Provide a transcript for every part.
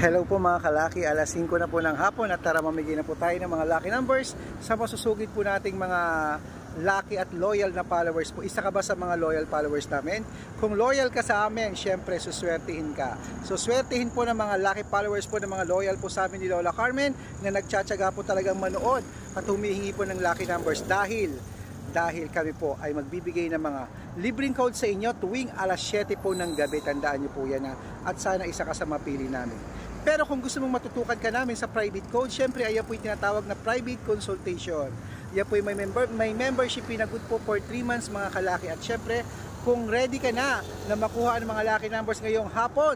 Hello po mga kalaki, alas 5 na po ng hapon at tara mamigay na po tayo ng mga lucky numbers sa masusugid po nating mga lucky at loyal na followers po. Isa ka ba sa mga loyal followers namin? Kung loyal ka sa amin, syempre suswertihin ka. So swertihin po ng mga lucky followers po ng mga loyal po sa amin ni Lola Carmen na nagtsatsaga po talagang manood at humihingi po ng lucky numbers dahil kami po ay magbibigay ng mga libreng code sa inyo tuwing alas 7 po ng gabi. Tandaan nyo po yan at sana isa ka sa mapili namin. Pero kung gusto mong matutukan ka namin sa private code, syempre ayan po yung tinatawag na private consultation. Yan po yung may membership na good po for 3 months mga kalaki. At syempre, kung ready ka na makuha ang mga lucky numbers ngayong hapon,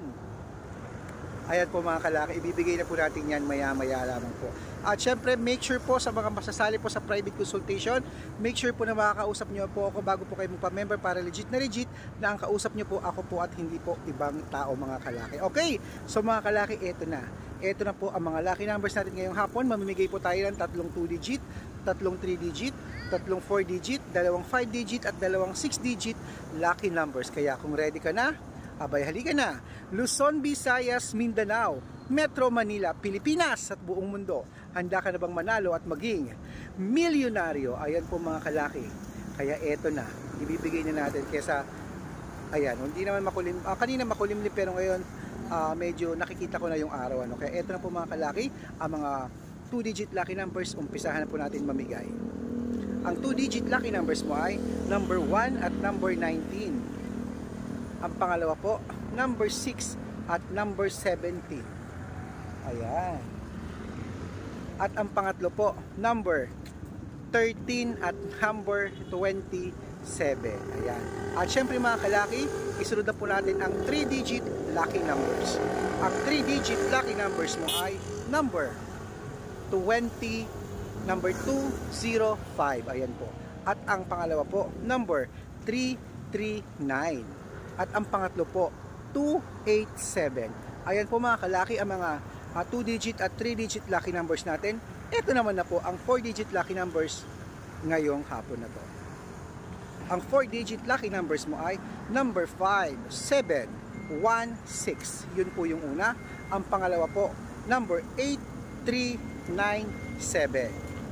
ayan po mga kalaki, ibibigay na po natin yan maya-maya lamang po. At syempre, make sure po sa mga masasali po sa private consultation, make sure po na makakausap nyo po ako bago po kayo magpa-member para legit na ang kausap nyo po ako po at hindi po ibang tao mga kalaki. Okay, so mga kalaki, eto na. Eto na po ang mga lucky numbers natin ngayong hapon. Mamimigay po tayo ng tatlong 2-digit, tatlong 3-digit, tatlong 4-digit, dalawang 5-digit at dalawang 6-digit lucky numbers. Kaya kung ready ka na, abay halika na. Luzon, Visayas, Mindanao, Metro Manila, Pilipinas at buong mundo. Handa ka na bang manalo at maging milyonaryo? Ayan po mga kalaki. Kaya eto na, ibibigay na natin kesa, ayan, hindi naman makulim, kanina makulimlim pero ngayon medyo nakikita ko na yung araw. Kaya eto na po mga kalaki, ang mga 2-digit lucky numbers, umpisahan na po natin mamigay. Ang 2-digit lucky numbers mo ay number 1 at number 19. Ang pangalawa po, number 6 at number 17. Ayan. At ang pangatlo po, number 13 at number 27. Ayan. At syempre mga kalaki, isunod na po natin ang 3-digit lucky numbers. Ang 3-digit lucky numbers mo ay number 20, number 205. Ayan po. At ang pangalawa po, number 339. At ang pangatlo po, 287. Ayan po mga kalaki ang mga 2-digit at 3-digit lucky numbers natin. Ito naman na po ang 4-digit lucky numbers ngayong hapon na to. Ang 4-digit lucky numbers mo ay number 5, 7, 1, 6. Yun po yung una. Ang pangalawa po, number 8, 3, 9, 7.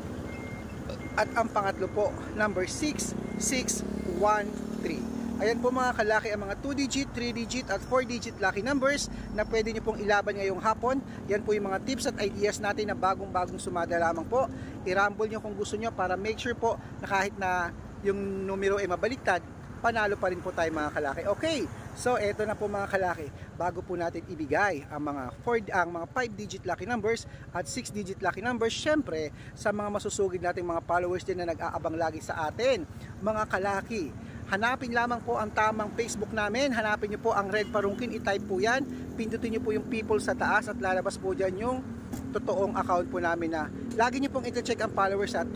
At ang pangatlo po, number 6, 6, 1, 3. Ayan po mga kalaki ang mga 2-digit, 3-digit at 4-digit lucky numbers na pwede nyo pong ilaban ngayong hapon. Yan po yung mga tips at ideas natin na bagong-bagong sumada lamang po. I-rumble nyo kung gusto nyo para make sure po na kahit na yung numero ay mabaliktad, panalo pa rin po tayo mga kalaki. Okay, so eto na po mga kalaki. Bago po natin ibigay ang mga 5-digit lucky numbers at 6-digit lucky numbers, syempre sa mga masusugid nating mga followers din na nag-aabang lagi sa atin, mga kalaki, hanapin lamang po ang tamang Facebook namin. Hanapin nyo po ang Red Parungkin, i-type po yan. Pindutin nyo po yung people sa taas at lalabas po dyan yung totoong account po namin na lagi nyo pong i-check ang followers at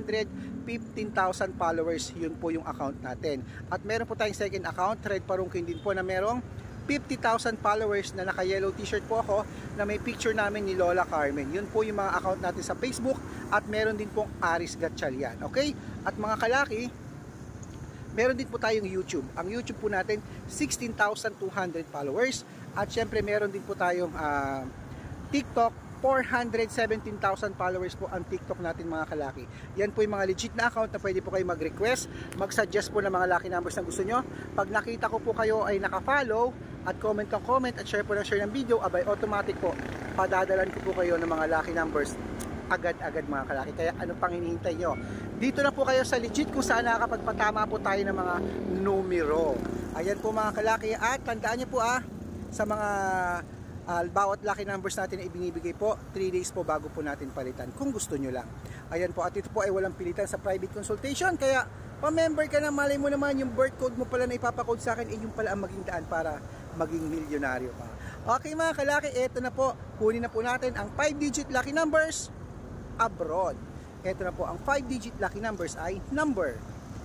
315,000 followers. Yun po yung account natin. At meron po tayong second account, Red Parungkin din po, na merong 50,000 followers na naka-yellow t-shirt po ako na may picture namin ni Lola Carmen. Yun po yung mga account natin sa Facebook at meron din pong Aris Gatchalian. Okay? At mga kalaki, meron din po tayong YouTube. Ang YouTube po natin, 16,200 followers. At syempre, meron din po tayong TikTok, 417,000 followers po ang TikTok natin mga kalaki. Yan po yung mga legit na account na pwede po kayo mag-request, mag-suggest po ng mga lucky numbers na gusto nyo. Pag nakita ko po kayo ay naka-follow at comment ng comment at share po ng share ng video, abay automatic po, padadalan ko po kayo ng mga lucky numbers agad-agad mga kalaki. Kaya ano pang hinihintay nyo? Dito na po kayo sa legit kung saan nakakapagpatama po tayo ng mga numero. Ayan po mga kalaki. At tandaan nyo po sa mga bawat lucky numbers natin na ibinibigay po, 3 days po bago po natin palitan kung gusto nyo lang. Ayan po, at ito po ay walang pilitan sa private consultation. Kaya pa-member ka na, malay mo naman yung birth code mo pala na ipapakode sa akin, yung pala ang maging daan para maging milyonaryo pa. Okay mga kalaki, eto na po. Kunin na po natin ang 5-digit lucky numbers abroad. Ito na po ang 5-digit lucky numbers ay number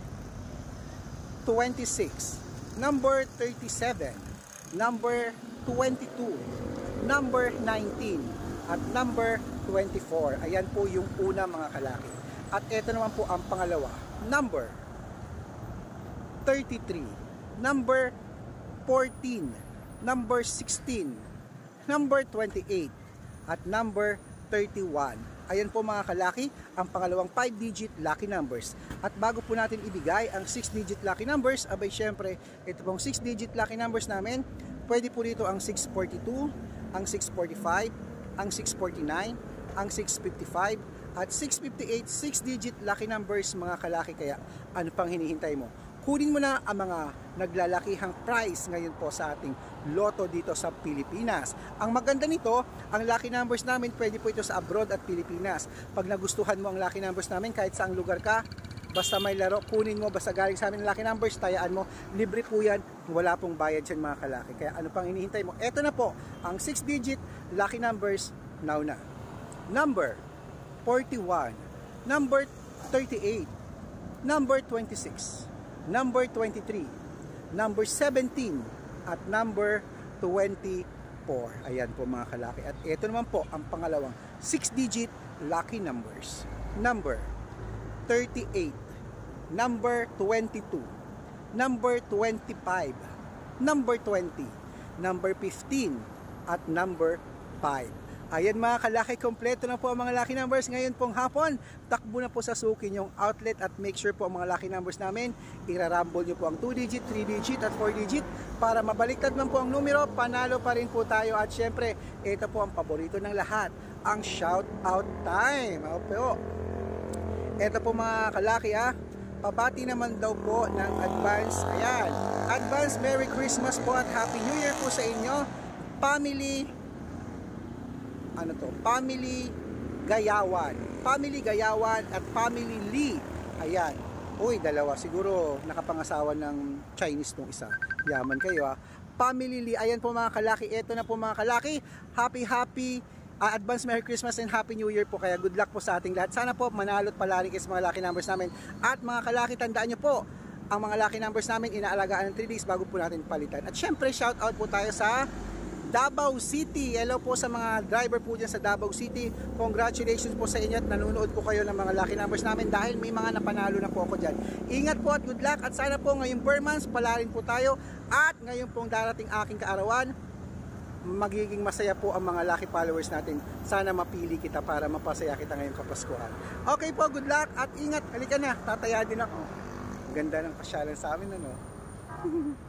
26, number 37, number 22, number 19 at number 24. Ayan po yung una mga kalaki. At ito naman po ang pangalawa, number 33, number 14, number 16, number 28, at number 31. Ayan po mga kalaki, ang pangalawang 5-digit lucky numbers. At bago po natin ibigay ang 6-digit lucky numbers, abay syempre, ito pong 6-digit lucky numbers namin, pwede po dito ang 642, ang 645, ang 649, ang 655, at 658, 6-digit lucky numbers mga kalaki. Kaya ano pang hinihintay mo? Kunin mo na ang mga naglalakihang prize ngayon po sa ating loto dito sa Pilipinas. Ang maganda nito, ang lucky numbers namin pwede po ito sa abroad at Pilipinas. Pag nagustuhan mo ang lucky numbers namin kahit saang lugar ka, basta may laro, kunin mo, basta galing sa amin ang lucky numbers, tayaan mo, libre po yan, wala pong bayad yan mga kalaki. Kaya ano pang hinihintay mo? Eto na po, ang 6-digit lucky numbers now na. Number 41, number 38, number 26, number 23, number 17, at number 24. Ayan po mga kalaki. At ito naman po ang pangalawang 6-digit lucky numbers. Number 38, number 22, number 25, number 20, number 15, at number 5. Ayan mga kalaki, kompleto na po ang mga lucky numbers ngayon pong hapon. Takbo na po sa suki yung outlet at make sure po ang mga lucky numbers namin, irarumble nyo po ang 2-digit, 3-digit at 4-digit para mabaliktad man po ang numero, panalo pa rin po tayo. At syempre, ito po ang paborito ng lahat, ang shout out time. Opo. Ito po mga kalaki pabati naman daw po ng advance, ayan, advance Merry Christmas po at Happy New Year po sa inyo, family Gayawan at Family Lee. Ayan. Uy, dalawa. Siguro nakapangasawa ng Chinese nung isa. Yaman kayo Family Lee. Ayan po mga kalaki. Ito na po mga kalaki. Happy advance Merry Christmas and Happy New Year po. Kaya good luck po sa ating lahat. Sana po manalo at palari kayo sa mga lucky numbers namin. At mga kalaki, tandaan nyo po, ang mga lucky numbers namin inaalagaan ng 3 days bago po natin palitan. At syempre, shout out po tayo sa Davao City. Hello po sa mga driver po dyan sa Davao City. Congratulations po sa inyo at nanonood po kayo ng mga lucky numbers namin dahil may mga napanalo na po ako dyan. Ingat po at good luck at sana po ngayong Burmans palarin po tayo at ngayon pong darating aking kaarawan, magiging masaya po ang mga lucky followers natin. Sana mapili kita para mapasaya kita ngayong Kapaskuhan. Okay po, good luck at ingat. Halika na, tataya din ako. Ganda ng pasyalan sa amin, ano?